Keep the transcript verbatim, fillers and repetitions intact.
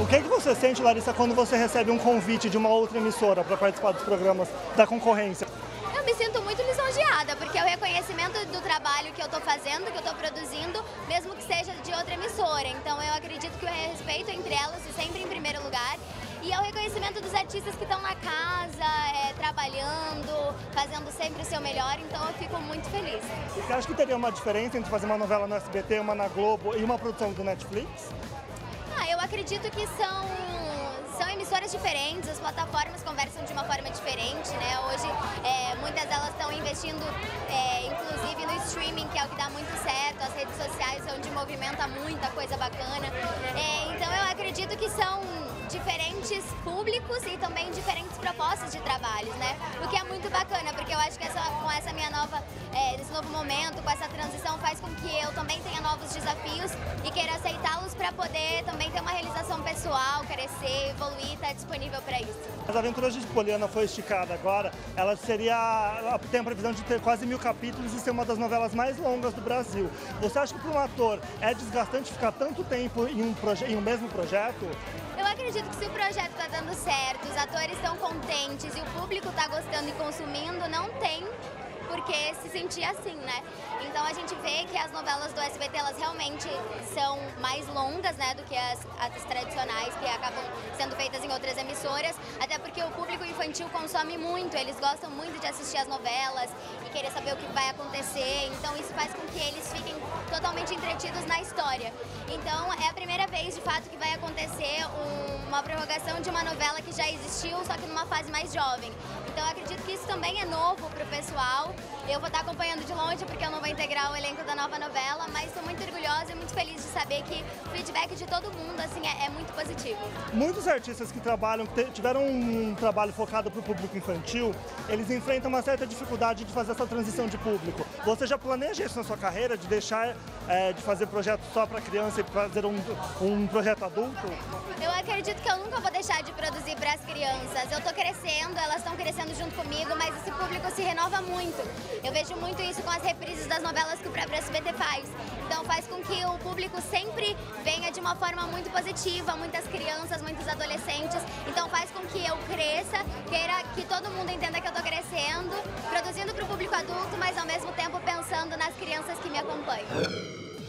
O que, é que você sente, Larissa, quando você recebe um convite de uma outra emissora para participar dos programas da concorrência? Eu me sinto muito lisonjeada, porque é o reconhecimento do trabalho que eu estou fazendo, que eu estou produzindo, mesmo que seja de outra emissora. Então eu acredito que o respeito entre elas é sempre em primeiro lugar. E é o reconhecimento dos artistas que estão na casa, é, trabalhando, fazendo sempre o seu melhor, então eu fico muito feliz. E você acha que teria uma diferença entre fazer uma novela no S B T, uma na Globo e uma produção do Netflix? Ah, eu acredito que são, são emissoras diferentes, as plataformas conversam de uma forma diferente, né? Hoje é, muitas delas estão investindo, é, inclusive no streaming, que é o que dá muito certo, as redes sociais é onde movimenta muita coisa bacana. É, então eu acredito que são diferentes públicos e também diferentes propostas de trabalhos, né? O que é muito bacana, porque eu acho que essa, com essa minha nova, é, esse novo momento, com essa transição, faz com que eu também tenha novos desafios e queira aceitá-los para poder também ter uma realização pessoal, crescer, evoluir, estar disponível para isso. As Aventuras de Poliana foi esticada agora, ela seria, ela tem a previsão de ter quase mil capítulos e ser uma das novelas mais longas do Brasil. Você acha que para um ator é desgastante ficar tanto tempo em um, proje em um mesmo projeto? Eu acredito que se o projeto está dando certo, os atores estão contentes e o público está gostando e consumindo, não tem por que se sentir assim, né? Então a gente vê que as novelas do S B T, elas realmente são mais longas, né, do que as, as tradicionais que acabam sendo feitas em outras emissoras, até porque o público infantil consome muito, eles gostam muito de assistir as novelas e querer saber o que vai acontecer, então isso faz com que eles fiquem totalmente entretidos na história. Então é a primeira vez, de fato, que vai acontecer um, uma prorrogação de uma novela que já existiu, só que numa fase mais jovem. Então eu acredito que isso também é novo para o pessoal. Eu vou estar acompanhando de longe porque eu não vou integrar o elenco da nova novela, mas estou muito orgulhosa e muito feliz de saber que o feedback de todo mundo assim, é, é muito positivo. Muitos artistas que trabalham, que tiveram um trabalho focado para o público infantil, eles enfrentam uma certa dificuldade de fazer essa transição de público. Você já planeja isso na sua carreira, de deixar é, de fazer projetos só para criança e fazer um, um projeto adulto? Eu acredito que eu nunca vou deixar de produzir para as crianças. Eu estou crescendo, elas estão crescendo junto comigo, mas esse público se renova muito. Eu vejo muito isso com as reprises das novelas que o próprio S B T faz. Então faz com que o público sempre venha de uma forma muito positiva, muitas crianças, muitos adolescentes. Então faz com que eu cresça, queira que todo mundo entenda que eu estou crescendo, produzindo para o público adulto, mas ao mesmo tempo pensando nas crianças que me acompanham.